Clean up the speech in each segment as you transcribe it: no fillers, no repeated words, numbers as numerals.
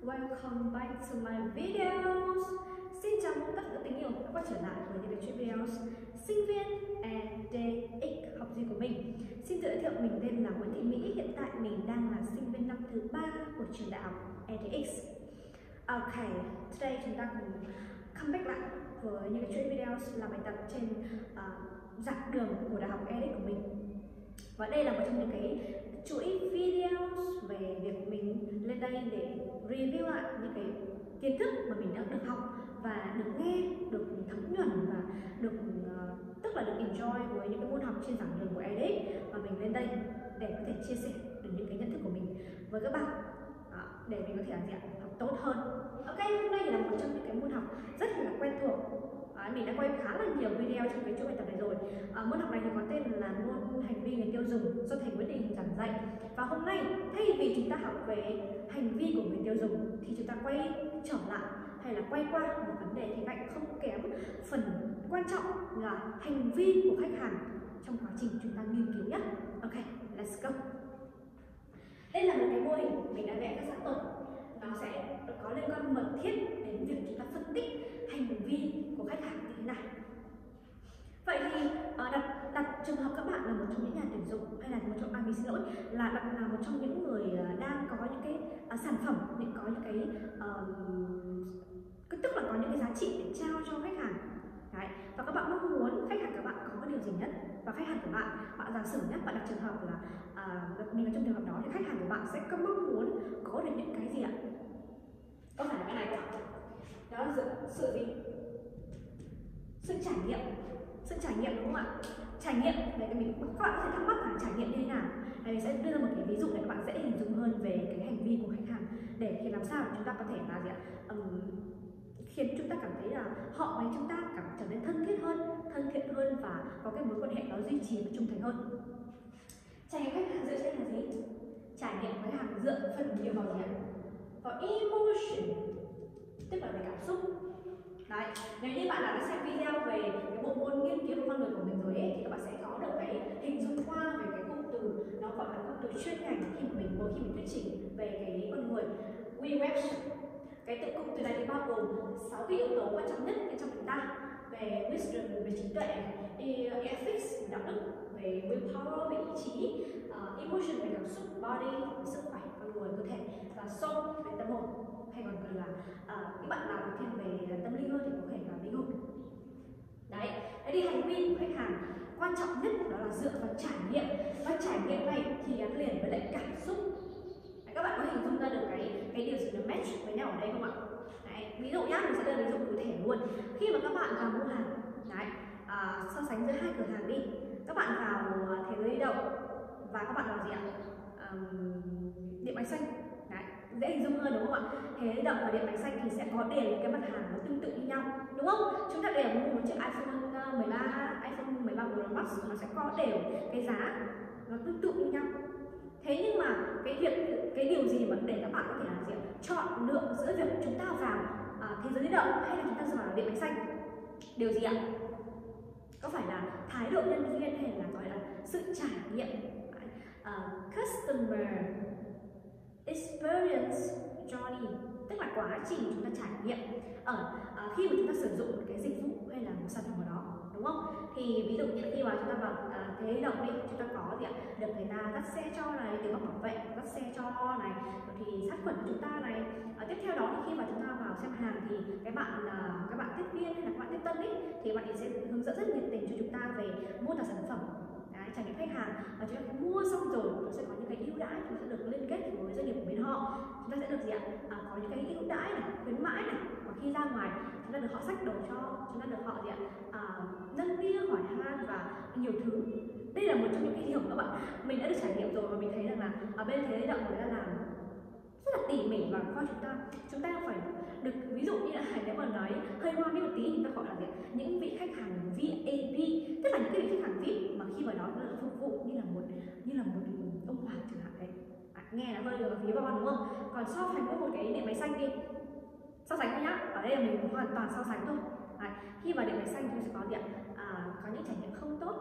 Welcome back to my videos. Xin chào mừng tất cả các tình yêu đã quay trở lại với những cái video sinh viên EDX học gì của mình. Xin tự giới thiệu, mình tên là Nguyễn Thị Mỹ. Hiện tại mình đang là sinh viên năm thứ 3 của trường đại học EDX. Okay, today chúng ta cùng come back lại với những cái videos làm bài tập trên giảng đường của đại học EDX của mình. Và đây là một trong những cái chuỗi videos về việc mình lên đây để review lại những cái kiến thức mà mình đã được học và được nghe, được thấm nhuần và được tức là được enjoy với những cái môn học trên giảng đường của EDX, và mình lên đây để có thể chia sẻ được những cái nhận thức của mình với các bạn để mình có thể học tốt hơn. Ok, hôm nay thì là một trong những cái môn học rất là quen thuộc. Mình đã quay khá là nhiều video trong cái chuỗi bài tập này rồi. Môn học này thì có tên là môn hành vi người tiêu dùng do thầy Nguyễn Đình giảng dạy. Và hôm nay thay vì chúng ta học về hành vi của người tiêu dùng thì chúng ta quay trở lại hay là quay qua một vấn đề thì cạnh không kém phần quan trọng là hành vi của khách hàng trong quá trình chúng ta nghiên cứu nhé. Ok, let's go. Đây là một cái mô hình mình đã vẽ rất sẵn rồi. Nó sẽ có liên quan mật thiết đến việc chúng ta phân tích hành vi của khách hàng như thế nào. Vậy thì đặt trường hợp các bạn là một trong những nhà tuyển dụng hay là một trong mình xin lỗi là một trong những người đang có những cái sản phẩm, có những cái tức là có những cái giá trị để trao cho khách hàng. Đấy. Và các bạn mong muốn khách hàng các bạn có điều gì nhất, và khách hàng của bạn giả sử nhất, bạn đặt trường hợp là mình ở trong trường hợp đó thì khách hàng của bạn sẽ có mong muốn có được những cái gì ạ? Có phải là cái này không? Đó là sự gì? Sự trải nghiệm đúng không ạ? Trải nghiệm để các bạn có thể thắc mắc là trải nghiệm như thế nào. Mình sẽ đưa ra một cái ví dụ để các bạn dễ hình dung hơn về cái hành vi của khách hàng, để thì làm sao chúng ta có thể là khiến chúng ta cảm thấy là họ với chúng ta trở nên thân thiện hơn và có cái mối quan hệ nó duy trì và trung thành hơn. Trải nghiệm khách hàng dựa trên là gì? Trải nghiệm khách hàng dựa phần nhiều vào gì ạ? Vào emotion, tức là về cảm xúc. Đấy, nếu như bạn đã xem video về cái bộ môn nghiên cứu về con người của mình rồi ấy, thì các bạn sẽ có được cái hình dung qua về cái cụm từ, nó gọi là cụm từ chuyên ngành khi mình thuyết trình về cái con người. WeWeb. Cái cụm từ này thì bao gồm 6 cái yếu tố quan trọng nhất trong chúng ta: về wisdom, về trí tuệ, ethics, đạo đức, về willpower, về ý chí, emotion, về cảm xúc, body, về sức khỏe con người, cơ thể, và soul, về tâm hồn, hay còn gọi là các bạn nào thiên về tâm linh hơn thì có thể là linh hồn. Đấy, thế thì hành vi của khách hàng quan trọng nhất đó là dựa vào trải nghiệm, và trải nghiệm này thì gắn liền với lại cảm xúc. Đấy, các bạn có hình dung ra được cái điều gì nó match với nhau ở đây không ạ? Đấy, ví dụ nhá, mình sẽ đưa ví dụ cụ thể luôn. Khi mà các bạn vào mua hàng, đấy, so sánh giữa hai cửa hàng đi, các bạn vào Thế Giới Di Động và các bạn vào gì ạ? Điện Máy Xanh. Đấy, dễ hình dung hơn đúng không ạ? Thế Giới Di Động và Điện Máy Xanh thì sẽ có đều cái mặt hàng nó tương tự như nhau, đúng không? Chúng ta đều mua một chiếc iPhone 13 Pro Max, nó sẽ có đều cái giá nó tương tự như nhau. Thế nhưng mà cái điều gì mà để các bạn có thể làm gì? Chọn lựa giữa việc chúng ta vào Thế Giới Di Động hay là chúng ta vào Điện Máy Xanh? Điều gì ạ? Có phải là thái độ nhân viên hay là gọi là sự trải nghiệm? Customer experience journey, tức là quá trình chúng ta trải nghiệm khi mà chúng ta sử dụng một cái dịch vụ hay là một sản phẩm nào đó, đúng không? Thì ví dụ như khi mà chúng ta vào Thế Giới Di Động đi, chúng ta có gì ạ? Được người ta dắt xe cho này, từ bảo vệ dắt xe cho này, rồi thì sát khuẩn của chúng ta này. Tiếp theo đó thì khi mà chúng ta vào xem hàng thì các bạn tiếp viên hay là các bạn tiếp tân ấy thì bạn ấy sẽ hướng dẫn rất nhiệt tình cho chúng ta về mô tả sản phẩm. Đấy, trải nghiệm khách hàng, và chúng ta mua xong rồi nó sẽ có những cái ưu đãi, chúng ta sẽ được liên kết với doanh nghiệp của bên họ, chúng ta sẽ được gì ạ? Có những cái ưu đãi này, khuyến mãi này, và khi ra ngoài chúng ta được họ xách đồ cho, chúng ta được họ gì ạ? Nâng niu, hỏi han và nhiều thứ. Đây là một trong những cái điều các bạn mình đã được trải nghiệm rồi, và mình thấy rằng là ở bên Thế Giới Di Động người ta làm rất là tỉ mỉ và coi chúng ta phải được, ví dụ như là nếu mà nói hơi ngoan đi một tí, chúng ta gọi là gì? Những vị khách hàng VIP, tức là những cái vị khách hàng VIP mà khi vào đó nó được phục vụ như là một ông hoàng chẳng hạn đấy. Nghe nó hơi được phía von đúng không? Còn so sánh với một cái Điện Máy Xanh đi, so sánh thôi nhá, ở đây là mình hoàn toàn so sánh thôi. Đấy, khi vào Điện Máy Xanh thì sẽ có gì ạ? Có những trải nghiệm không tốt lắm,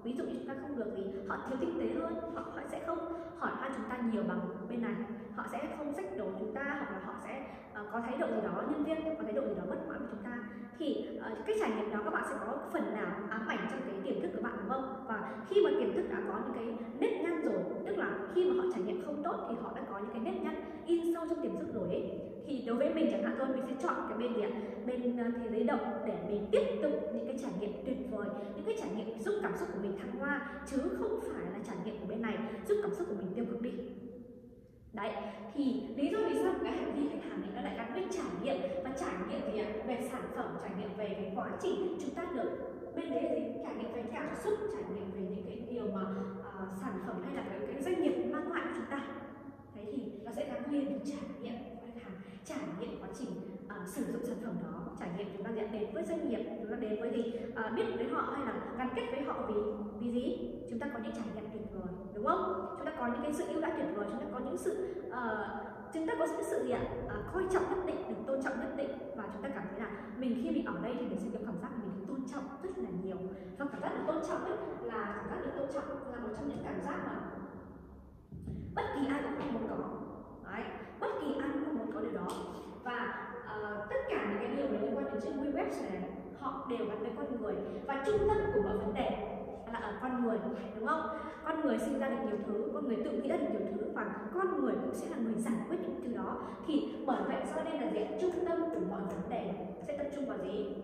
Ví dụ như chúng ta không được thì họ thiếu tinh tế hơn, họ sẽ không hỏi han chúng ta nhiều bằng bên này, họ sẽ không xách đồ chúng ta, hoặc là họ sẽ có thái độ gì đó, nhân viên có thái độ gì đó bất mãn với chúng ta. Thì cái trải nghiệm đó các bạn sẽ có phần nào ám ảnh trong cái tiềm thức của bạn, đúng không? Và khi mà tiềm thức đã có những cái nếp nhăn rồi, tức là khi mà họ trải nghiệm không tốt thì họ đã có những cái nếp nhăn in sâu trong tiềm thức rồi ấy. Thì đối với mình chẳng hạn thôi, mình sẽ chọn cái bên gì ạ? Bên thế giới động để mình tiếp tục những cái trải nghiệm tuyệt vời, những cái trải nghiệm giúp cảm xúc của mình thăng hoa, chứ không phải là trải nghiệm của bên này giúp cảm xúc của mình tiêu cực đi. Đấy, thì lý do vì sao cái hành vi khách hàng này nó lại gắn với trải nghiệm, và trải nghiệm gì ạ? Về sản phẩm, trải nghiệm về cái quá trình chúng ta được bên đấy là gì? Trải nghiệm về cảm xúc, trải nghiệm về những cái điều mà sản phẩm hay là cái doanh nghiệp mang lại cho chúng ta. Đấy thì nó sẽ gắn liền với trải nghiệm của khách hàng, trải nghiệm quá trình sử dụng sản phẩm đó, trải nghiệm chúng ta đến với doanh nghiệp, chúng ta đến với gì, biết với họ hay là gắn kết với họ vì gì? Chúng ta có những trải nghiệm tuyệt vời, đúng không? Chúng ta có những cái sự ưu đãi tuyệt vời, chúng ta có những sự gì ạ? Coi trọng nhất định, được tôn trọng nhất định, và chúng ta cảm thấy là mình khi mình ở đây thì mình sẽ có cảm giác mình được tôn trọng rất là nhiều. Và cảm giác được tôn trọng ấy là cảm giác được tôn trọng là một trong những cảm giác mà bất kỳ ai cũng không muốn có. Đấy, bất kỳ ai cũng không muốn có điều đó. Và tất cả những cái điều liên quan đến trên web này họ đều gắn với con người, và trung tâm của mọi vấn đề là ở con người, đúng không? Con người sinh ra được nhiều thứ, con người tự nghĩ ra được nhiều thứ, và con người cũng sẽ là người giải quyết những thứ đó. Thì bởi vậy cho nên là gì? Trung tâm của mọi vấn đề sẽ tập trung vào gì?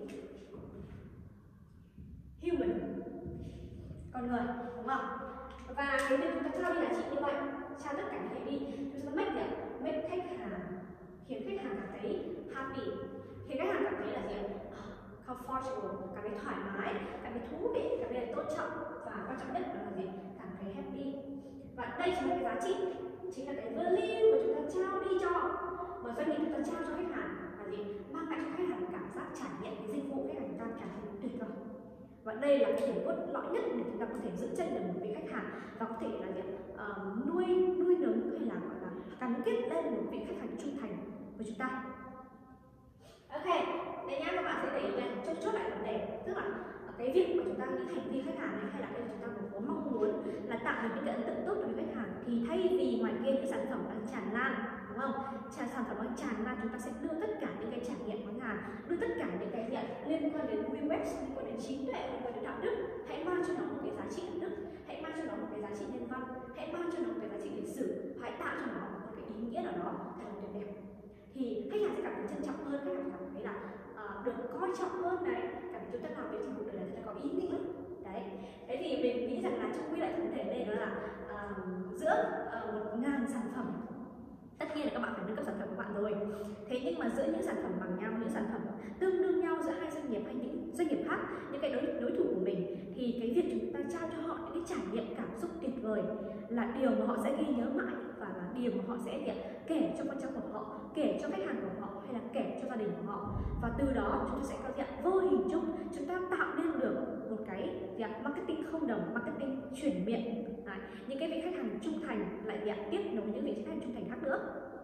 Human, con người, đúng không? Và cái việc chúng ta trao đi giá trị như vậy, trao tất cả những cái đi, chúng ta make khách hàng, khiến khách hàng cảm thấy happy, khiến khách hàng cảm thấy là gì? Comfortable, cảm thấy thoải mái, cảm thấy thú vị, cảm thấy tôn trọng, và quan trọng nhất đó là gì? Cảm thấy happy. Và đây chính là cái giá trị, chính là cái value mà chúng ta trao đi cho, mà doanh nghiệp chúng ta trao cho khách hàng là gì? Mang lại cho khách hàng cảm giác trải nghiệm cái dịch vụ khách hàng chúng ta cảm thấy tuyệt vời. Và đây là cái điểm cốt lõi nhất để chúng ta có thể giữ chân được một vị khách hàng, và có thể là nuôi nấng hay là gọi là gắn kết lên một vị khách hàng trung thành với chúng ta. Ok, đây nhá, các bạn sẽ để ý này, chốt lại vấn đề, tức là cái việc mà chúng ta những hành vi khách hàng này, hay là cái chúng ta có mong muốn là tạo được những cái ấn tượng tốt với khách hàng, thì thay vì ngoài kia những sản phẩm đang tràn lan, đúng không? Sản phẩm đang tràn lan, chúng ta sẽ đưa tất cả những cái trải nghiệm của khách hàng, đưa tất cả những cái liên quan đến UX, liên quan đến trí tuệ, liên quan đến đạo đức, hãy mang cho nó một cái giá trị đạo đức, hãy mang cho nó một cái giá trị nhân văn, hãy mang cho nó một cái giá trị lịch sử, hãy tạo cho nó một cái ý nghĩa nào đó thật là tuyệt đẹp. Thì khách hàng sẽ cảm thấy trân trọng hơn, khách hàng cảm thấy là được coi trọng hơn đấy, cảm thấy chúng ta làm cái dịch vụ này là chúng ta có ý nghĩa đấy. Thế thì mình nghĩ rằng là trong quy lại vấn đề đây đó là giữa 1000 sản phẩm, tất nhiên là các bạn phải nâng cấp sản phẩm của bạn rồi. Thế nhưng mà giữa những sản phẩm bằng nhau, những sản phẩm tương đương nhau giữa hai doanh nghiệp hay những doanh nghiệp khác, những cái đối thủ của mình, thì cái việc chúng ta trao cho họ những cái trải nghiệm cảm xúc tuyệt vời là điều mà họ sẽ ghi nhớ mãi, và là điều mà họ sẽ kể cho con cháu của họ, kể cho khách hàng của họ, hay là kể cho gia đình của họ. Và từ đó chúng ta sẽ có vô hình chung chúng ta tạo nên được một cái marketing không đồng, marketing chuyển miệng. Đấy, những cái vị khách hàng trung thành lại tiếp nối những vị khách hàng trung thành khác nữa,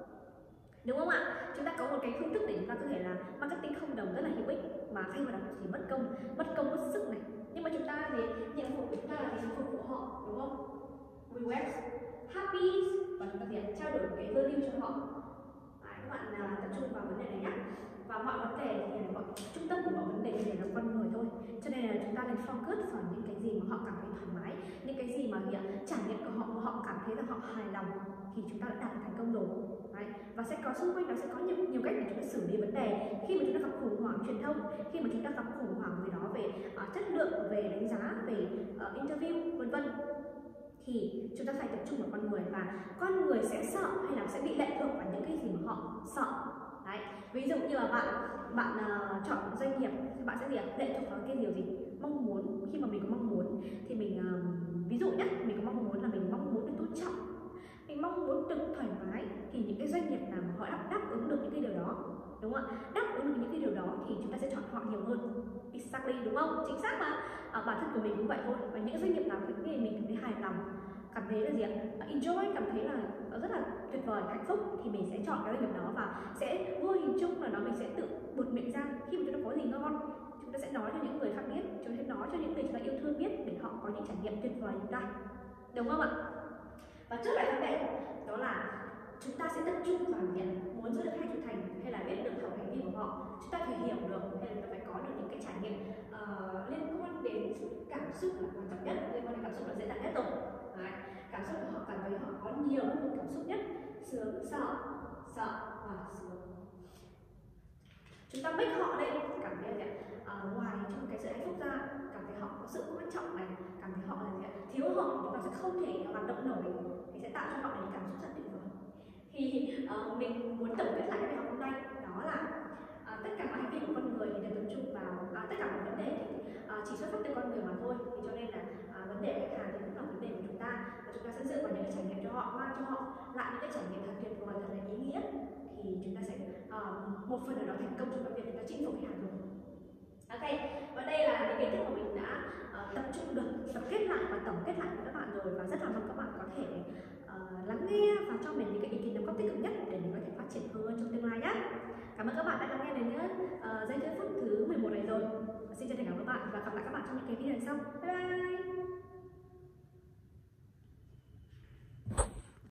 đúng không ạ? Chúng ta có một cái phương thức để chúng ta có thể là marketing không đồng rất là hữu ích, mà thay vào đó chỉ mất công mất sức này, nhưng mà chúng ta thì nhiệm vụ của chúng ta là phục vụ họ, đúng không? We web happy, và chúng ta trao đổi cái value cho họ. Đấy, các bạn tập trung vào vấn đề này nhé. Và mọi vấn đề thì trung tâm của mọi vấn đề thì là con người thôi, cho nên là chúng ta nên focus vào những cái gì mà họ cảm thấy thoải mái, những cái gì mà trải nghiệm của họ cảm thấy rằng họ hài lòng, thì chúng ta đã đạt được thành công rồi. Đấy. Và sẽ có xung quanh đó sẽ có nhiều cách để chúng ta xử lý vấn đề khi mà chúng ta gặp khủng hoảng truyền thông, khi mà chúng ta gặp khủng hoảng gì đó về chất lượng, về đánh giá, về interview vân vân, thì chúng ta phải tập trung vào con người, và con người sẽ sợ hay là sẽ bị lệ thuộc vào những cái gì mà họ sợ. Đấy, ví dụ như là bạn chọn doanh nghiệp thì bạn sẽ lệ thuộc vào cái điều gì, mong muốn. Khi mà mình có mong muốn thì mình ví dụ nhé, mình có mong muốn là mình mong muốn được tôn trọng, mình mong muốn được thoải mái, thì những cái doanh nghiệp nào mà họ đáp ứng được những cái điều đó, đúng không ạ? Đáp ứng được những cái điều đó thì chúng ta sẽ chọn họ nhiều hơn. Exactly, đúng không? Chính xác mà. Bản thân của mình cũng vậy thôi. Và những doanh nghiệp nào thì mình cảm thấy hài lòng, cảm thấy là enjoy, cảm thấy là rất là tuyệt vời, hạnh phúc, thì mình sẽ chọn cái doanh nghiệp đó, và sẽ vô hình chung là mình sẽ tự buột miệng ra khi mà chúng ta có gì ngon, chúng ta sẽ nói cho những người khác biết, chúng ta sẽ nói cho những người chúng ta yêu thương biết, để họ có những trải nghiệm tuyệt vời như chúng ta, đúng không ạ? Và trước bài tập đấy đó là chúng ta sẽ tập trung vào nhận muốn giữ được hay thực thành, hay là biết được hợp hành vi của họ, chúng ta phải hiểu được hay là phải có được những cái trải nghiệm liên quan đến cảm xúc là quan trọng nhất, liên quan đến cảm xúc là dễ dàng nhất rồi. Đấy. Cảm xúc của họ cảm thấy họ có nhiều cảm xúc nhất, sướng, sợ và sướng. Chúng ta make họ lên cảm thấy là ngoài trong cái sự hạnh phúc ra, cảm thấy họ có sự quan trọng này, cảm thấy họ là thiếu họ chúng ta sẽ không thể hoạt động nổi, thì sẽ tạo cho họ những cảm xúc rất tuyệt vời. Thì mình muốn tổng kết lại cái bài học hôm nay đó là tất cả mọi hành vi của con người thì đều tập trung vào tất cả mọi vấn đề thì chỉ xuất phát từ con người mà thôi, thì cho nên là vấn đề khách hàng thì cũng là vấn đề của chúng ta, và chúng ta sẽ dựa vào những cái trải nghiệm cho họ, mang cho họ lại những cái trải nghiệm thật tuyệt vời, thật là ý nghĩa, thì chúng ta sẽ một phần nào đó thành công trong cái việc chúng ta chinh phục khách hàng rồi. Ok, và đây là những kiến thức mà mình đã tập trung được, tập kết lại và tổng kết lại với các bạn rồi, và rất là mong các bạn có thể lắng nghe và cho mình những cái ý kiến đóng góp tích cực nhất để mình có thể phát triển hơn trong tương lai nhé. Cảm ơn các bạn đã lắng nghe đến giây phút thứ 11 này rồi. Xin chân thành cảm ơn các bạn và gặp lại các bạn trong những cái video sau.